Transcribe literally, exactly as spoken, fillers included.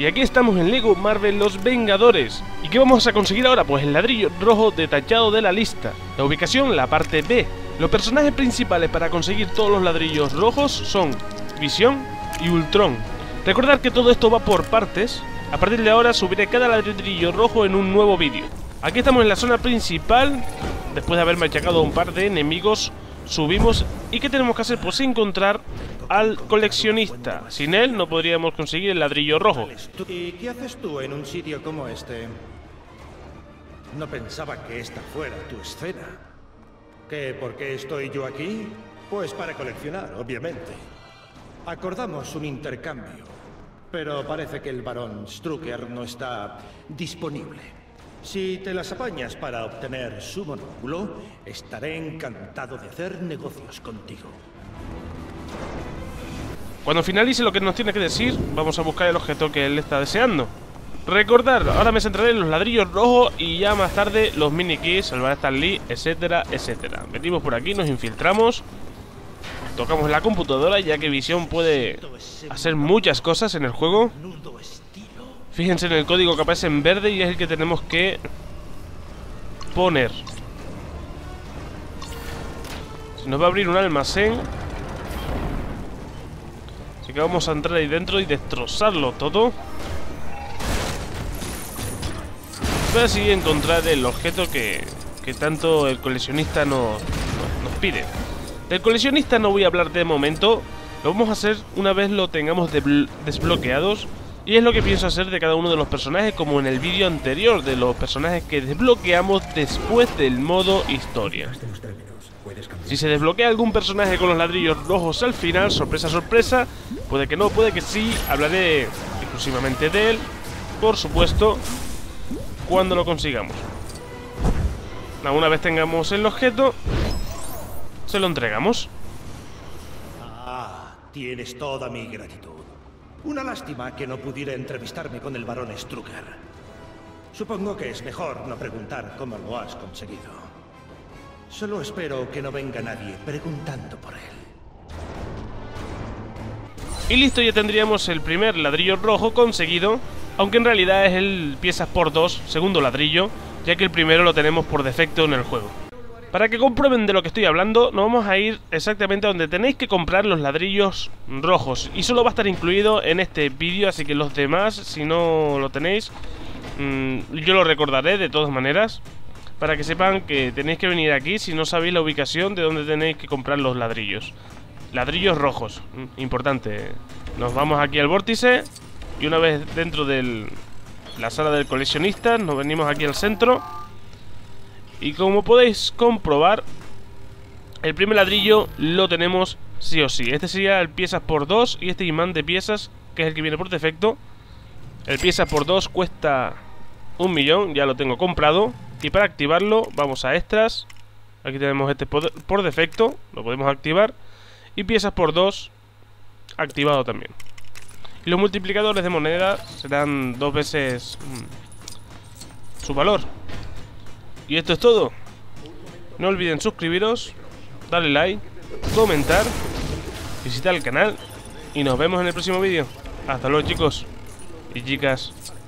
Y aquí estamos en Lego Marvel Los Vengadores. ¿Y qué vamos a conseguir ahora? Pues el ladrillo rojo detallado de la lista. La ubicación, la parte B. Los personajes principales para conseguir todos los ladrillos rojos son Visión y Ultron. Recordad que todo esto va por partes. A partir de ahora subiré cada ladrillo rojo en un nuevo vídeo. Aquí estamos en la zona principal. Después de haber machacado un par de enemigos, subimos. ¿Y qué tenemos que hacer? Pues encontrar al coleccionista. Sin él no podríamos conseguir el ladrillo rojo. ¿Y qué haces tú en un sitio como este? No pensaba que esta fuera tu escena. ¿Qué? ¿Por qué estoy yo aquí? Pues para coleccionar, obviamente. Acordamos un intercambio, pero parece que el barón Strucker no está disponible. Si te las apañas para obtener su monóculo, estaré encantado de hacer negocios contigo. Cuando finalice lo que nos tiene que decir, vamos a buscar el objeto que él está deseando. Recordad, ahora me centraré en los ladrillos rojos y ya más tarde los mini keys, salvar a Stan Lee, etcétera, etcétera. Metimos por aquí, nos infiltramos, tocamos la computadora, ya que Visión puede hacer muchas cosas en el juego. Fíjense en el código que aparece en verde y es el que tenemos que poner. Se nos va a abrir un almacén, así que vamos a entrar ahí dentro y destrozarlo todo. Voy así encontrar el objeto que, que tanto el coleccionista nos, nos pide. Del coleccionista no voy a hablar de momento. Lo vamos a hacer una vez lo tengamos desbloqueados. Y es lo que pienso hacer de cada uno de los personajes, como en el vídeo anterior, de los personajes que desbloqueamos después del modo historia. Si se desbloquea algún personaje con los ladrillos rojos al final, sorpresa, sorpresa, puede que no, puede que sí, hablaré exclusivamente de él, por supuesto, cuando lo consigamos. Una vez tengamos el objeto, se lo entregamos. Ah, tienes toda mi gratitud. Una lástima que no pudiera entrevistarme con el barón Strucker. Supongo que es mejor no preguntar cómo lo has conseguido. Solo espero que no venga nadie preguntando por él. Y listo, ya tendríamos el primer ladrillo rojo conseguido, aunque en realidad es el piezas por dos, segundo ladrillo, ya que el primero lo tenemos por defecto en el juego. Para que comprueben de lo que estoy hablando, nos vamos a ir exactamente a donde tenéis que comprar los ladrillos rojos. Y solo va a estar incluido en este vídeo, así que los demás, si no lo tenéis, mmm, yo lo recordaré de todas maneras, para que sepan que tenéis que venir aquí si no sabéis la ubicación de donde tenéis que comprar los ladrillos. Ladrillos rojos, importante. Nos vamos aquí al vórtice y una vez dentro de la sala del coleccionista, nos venimos aquí al centro. Y como podéis comprobar, el primer ladrillo lo tenemos sí o sí. Este sería el piezas por dos y este imán de piezas, que es el que viene por defecto. El piezas por dos cuesta un millón, ya lo tengo comprado. Y para activarlo vamos a extras. Aquí tenemos este por, por defecto, lo podemos activar. Y piezas por dos activado también. Y los multiplicadores de moneda serán dos veces mmm, su valor. Y esto es todo. No olviden suscribiros, darle like, comentar, visitar el canal y nos vemos en el próximo vídeo. Hasta luego, chicos y chicas.